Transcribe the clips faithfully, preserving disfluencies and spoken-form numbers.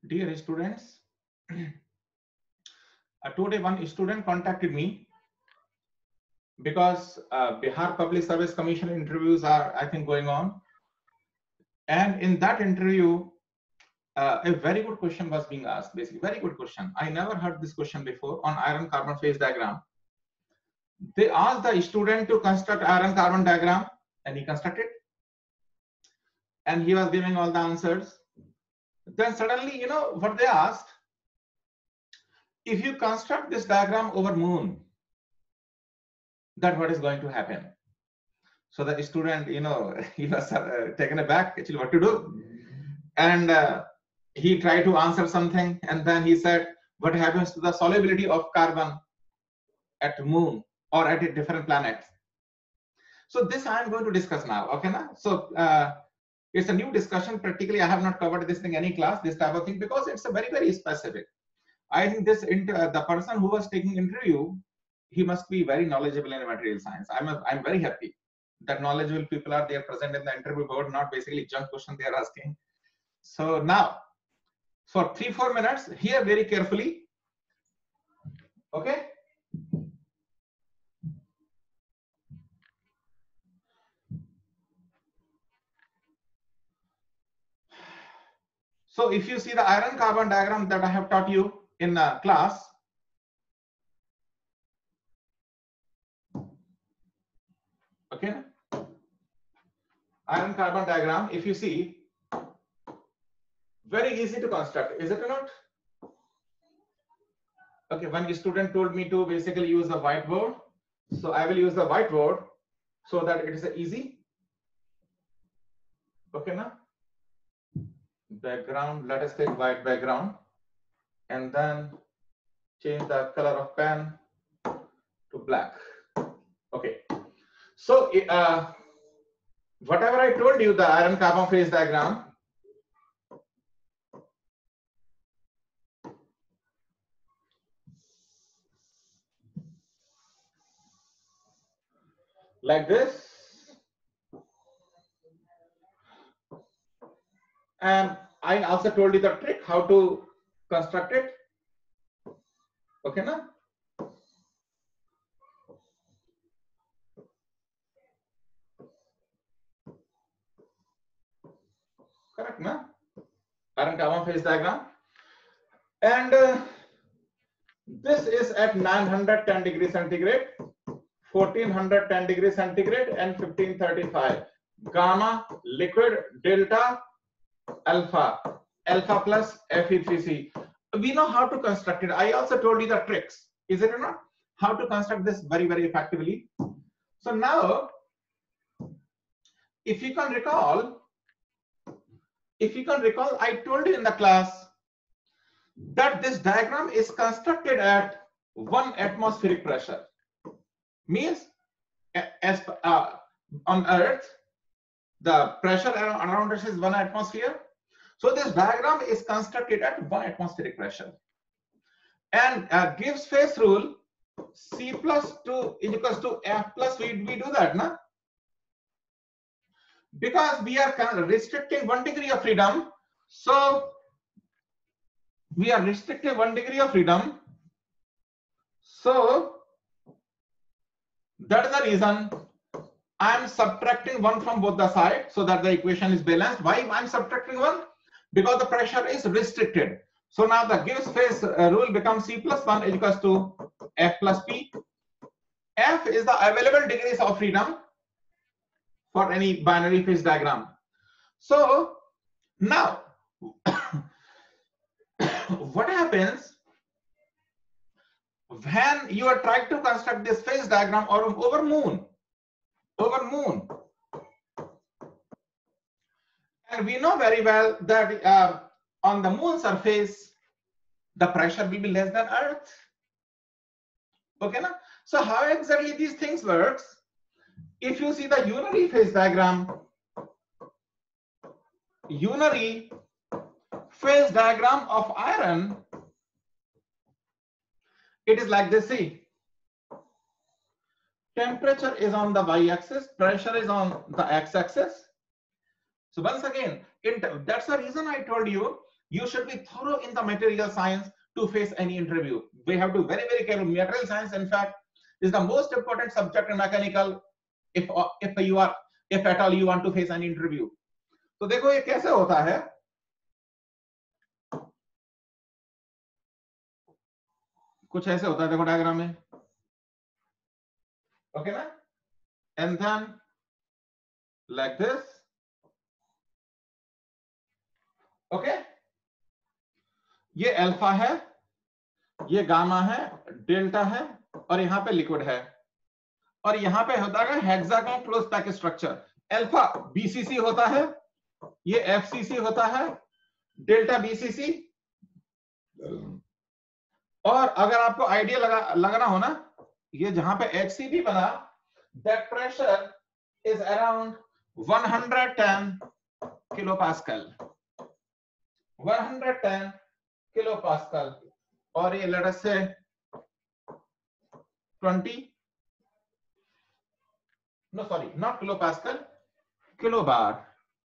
Dear students, uh, today one student contacted me because uh, Bihar Public Service Commission interviews are, I think, going on. And in that interview, uh, a very good question was being asked, basically, very good question. I never heard this question before on iron carbon phase diagram. They asked the student to construct iron carbon diagram, and he constructed. And he was giving all the answers. Then suddenly, you know what they asked? If you construct this diagram over moon, that what is going to happen? So the student, you know, he was uh, taken aback, actually, what to do. And uh, he tried to answer something, and then he said, what happens to the solubility of carbon at moon or at a different planet? So this I am going to discuss now, okay? Na? So uh, it's a new discussion. Practically, I have not covered this thing any class, this type of thing, because it's a very, very specific. I think this inter the person who was taking interview, he must be very knowledgeable in material science. I'm a, I'm very happy that knowledgeable people are there present in the interview board, not basically junk question they are asking. So now, for three four minutes, hear very carefully. Okay. So if you see the iron carbon diagram that I have taught you in uh, class, okay, iron carbon diagram, if you see, very easy to construct, is it or not? Okay, one student told me to basically use the whiteboard, so I will use the whiteboard so that it is easy. Okay, now background, let us take white background and then change the color of pen to black. Okay, so uh, whatever I told you, the iron carbon phase diagram, like this, and I also told you the trick how to construct it. Okay, na? Correct, na? Iron carbon phase diagram, and uh, this is at nine hundred ten degrees centigrade, fourteen ten degrees centigrade, and fifteen thirty-five. Gamma, liquid, delta, alpha, alpha plus F E three C. We know how to construct it. I also told you the tricks, is it or not? How to construct this very, very effectively. So now, if you can recall, if you can recall, I told you in the class that this diagram is constructed at one atmospheric pressure. Means, as uh, on Earth, the pressure around us is one atmosphere. So this diagram is constructed at one atmospheric pressure, and uh, Gibbs phase rule, C plus two is equals to F plus V. We do that, na? Because we are restricting one degree of freedom, so we are restricting one degree of freedom. So that is the reason I am subtracting one from both the sides so that the equation is balanced. Why I am subtracting one? Because the pressure is restricted. So now the Gibbs phase rule becomes C plus one is equals to F plus P. F is the available degrees of freedom for any binary phase diagram. So now what happens when you are trying to construct this phase diagram or over moon? Over moon. And we know very well that uh, on the moon surface, the pressure will be less than Earth. Okay, na? So how exactly these things works? If you see the unary phase diagram, unary phase diagram of iron, it is like this. See, temperature is on the y-axis, pressure is on the x-axis. So once again, it, that's the reason I told you, You should be thorough in the material science to face any interview. We have to very very careful. Material science, in fact, is the most important subject in mechanical. If if you are if at all you want to face an interview. तो देखो ये कैसे होता है. कुछ ऐसे होता है, देखो डायग्राम में. ओके ना? And then like this. Okay okay? ये अल्फा है, ये गामा है, डेल्टा है, और यहां पे लिक्विड है, और यहां पे होता है hexagon close pack structure. Alpha BCC होता है, ये एफसीसी होता है, डेल्टा बीसीसी. और अगर आपको आइडिया लगा लगना हो ना, ये जहां पे एचसीबी बना, that pressure is around one hundred ten kilo pascal. one hundred ten kilo pascal. और ये लेट अस से twenty, no sorry, not kilo pascal, kilo bar,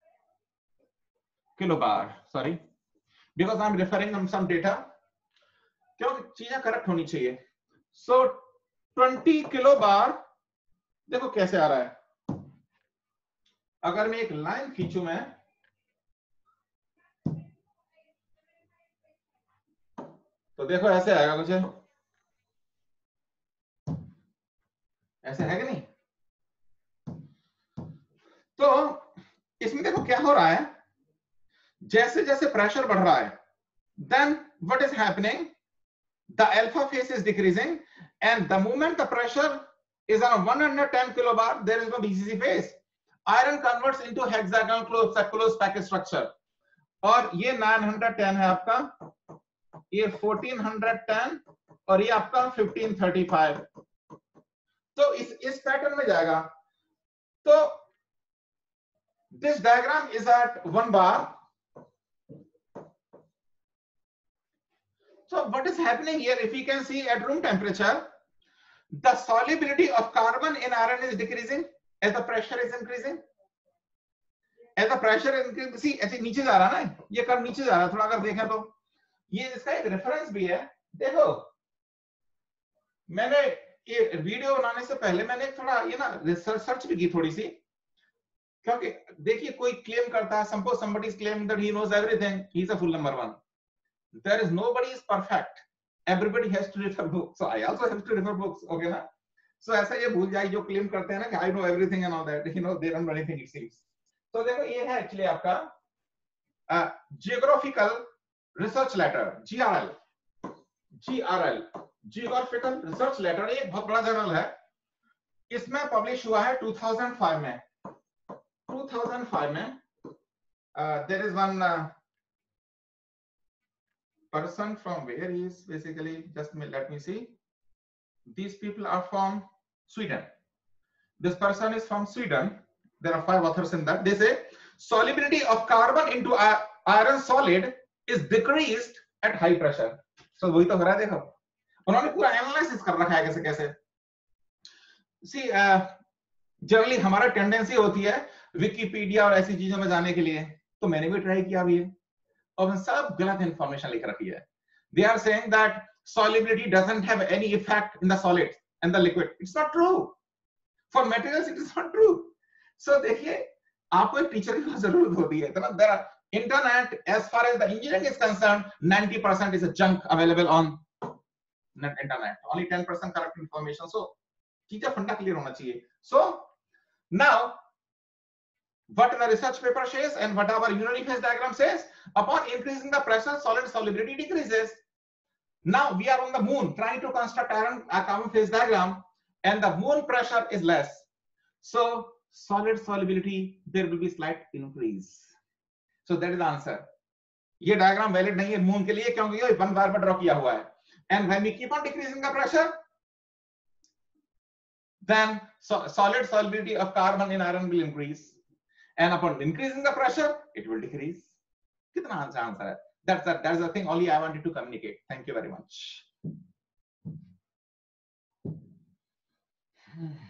kilo bar, sorry, because I'm referring on some data, क्योंकि चीजें correct होनी चाहिए. so twenty kilo bar. देखो कैसे आ रहा है. अगर मैं एक लाइन खींचू, मैं तो देखो ऐसे आएगा कुछ, ऐसे है कि नहीं. तो इसमें देखो क्या हो रहा है, जैसे जैसे प्रेशर बढ़ रहा है, then what is happening, the alpha phase is decreasing, and the moment the pressure is on one hundred ten kilobar, there is no B C C phase. Iron converts into hexagonal closed closed package structure. और ये nine hundred ten है आपका, ये fourteen ten, और ये आपका fifteen thirty-five. तो इस इस पैटर्न में जाएगा. तो this diagram is at one bar. So what is happening here, if you can see at room temperature, the solubility of carbon in iron is decreasing as the pressure is increasing. As the pressure is increasing, see ऐसे नीचे जा रहा है ना, ये curve नीचे जा रहा है. थोड़ा अगर देखें तो ये इसका एक रेफरेंस भी है. देखो मैंने ये वीडियो बनाने से पहले मैंने थोड़ा ये ना रिसर्च सर्च भी की थोड़ी सी, क्योंकि देखिए कोई क्लेम करता है, suppose somebody is claiming that he knows everything, he is a fool number one. There is nobody is perfect. Everybody has to refer books. So I also have to refer books. Okay ना? So ऐसा ये भूल जाए जो claim करते हैं ना कि I know everything and all that. You know they don't know anything it seems. तो देखो ये है एक्चुअली आपका geographical research letter, G R L. G R L, geographical research letter, एक बहुत बड़ा जर्नल है. इसमें पब्लिश हुआ है two thousand five में. two thousand five में uh, there is one uh, person from where he is basically, just let me see. These people are from Sweden. This person is from Sweden. There are five authors in that. They say solubility of carbon into iron solid is decreased at high pressure. So वही तो हो रहा है. देखो उन्होंने पूरा analysis कर रखा है कैसे कैसे. See जनरली uh, हमारा टेंडेंसी होती है विकिपीडिया और ऐसी चीजों में जाने के लिए, तो मैंने भी ट्राई किया अभी, और सब गलत इंफॉर्मेशन लिख रखी है. They are saying that solubility doesn't have any effect in the solid and the liquid. It's not true. For materials it is not true. So देखिए आपको एक टीचर की जरूरत होती है. तो there are internet, as far as the engineering is concerned, ninety percent is a junk available on internet. Only ten percent correct information. So चीजें फंडा क्लियर होना चाहिए. So now what the research paper says and what our unary phase diagram says, upon increasing the pressure, solid solubility decreases. Now we are on the moon trying to construct iron a carbon phase diagram, and the moon pressure is less. So solid solubility, there will be slight increase. So that is the answer. ये diagram valid नहीं है moon के लिए क्योंकि ये one bar पर draw किया हुआ है. And when we keep on decreasing the pressure, then so solid solubility of carbon in iron will increase. And upon increasing the pressure, it will decrease. कितना आंसर आंसर है? That's that. That's the thing. Only I wanted to communicate. Thank you very much.